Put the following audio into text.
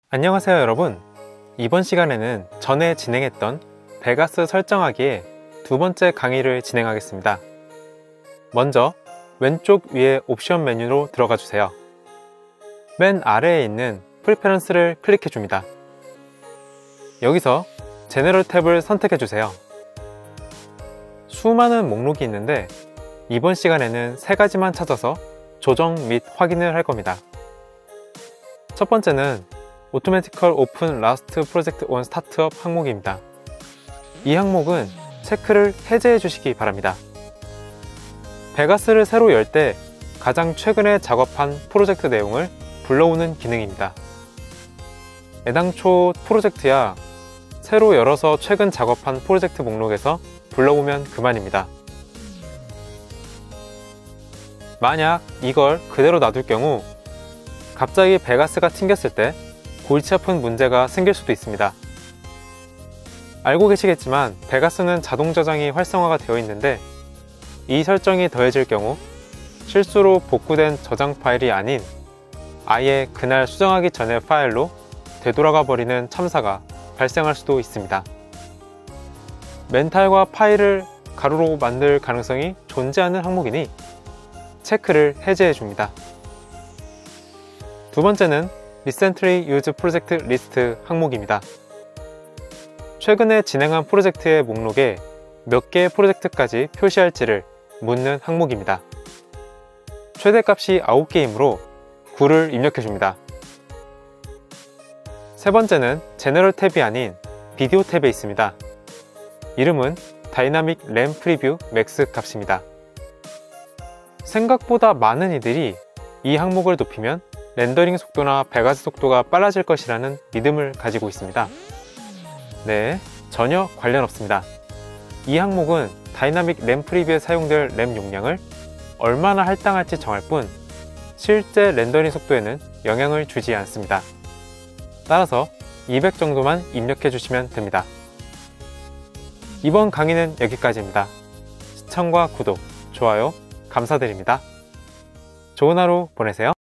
안녕하세요 여러분. 이번 시간에는 전에 진행했던 베가스 설정하기의 두 번째 강의를 진행하겠습니다. 먼저 왼쪽 위에 옵션 메뉴로 들어가 주세요. 맨 아래에 있는 프리페런스를 클릭해 줍니다. 여기서 제너럴 탭을 선택해 주세요. 수많은 목록이 있는데 이번 시간에는 세 가지만 찾아서 조정 및 확인을 할 겁니다. 첫 번째는 Automatical Open Last Project on Startup 항목입니다. 이 항목은 체크를 해제해 주시기 바랍니다. 베가스를 새로 열 때 가장 최근에 작업한 프로젝트 내용을 불러오는 기능입니다. 애당초 프로젝트야 새로 열어서 최근 작업한 프로젝트 목록에서 불러오면 그만입니다. 만약 이걸 그대로 놔둘 경우 갑자기 베가스가 튕겼을 때 골치 아픈 문제가 생길 수도 있습니다. 알고 계시겠지만 베가스는 자동 저장이 활성화가 되어 있는데 이 설정이 더해질 경우 실수로 복구된 저장 파일이 아닌 아예 그날 수정하기 전의 파일로 되돌아가 버리는 참사가 발생할 수도 있습니다. 멘탈과 파일을 가로로 만들 가능성이 존재하는 항목이니 체크를 해제해 줍니다. 두 번째는 Recently Used Project List 항목입니다. 최근에 진행한 프로젝트의 목록에 몇 개의 프로젝트까지 표시할지를 묻는 항목입니다. 최대값이 9개이므로 9를 입력해 줍니다. 세 번째는 제너럴 탭이 아닌 비디오 탭에 있습니다. 이름은 다이나믹 램 프리뷰 맥스 값입니다. 생각보다 많은 이들이 이 항목을 높이면 렌더링 속도나 베가스 속도가 빨라질 것이라는 믿음을 가지고 있습니다. 네, 전혀 관련 없습니다. 이 항목은 다이나믹 램 프리뷰에 사용될 램 용량을 얼마나 할당할지 정할 뿐 실제 렌더링 속도에는 영향을 주지 않습니다. 따라서 200 정도만 입력해 주시면 됩니다. 이번 강의는 여기까지입니다. 시청과 구독, 좋아요 감사드립니다. 좋은 하루 보내세요.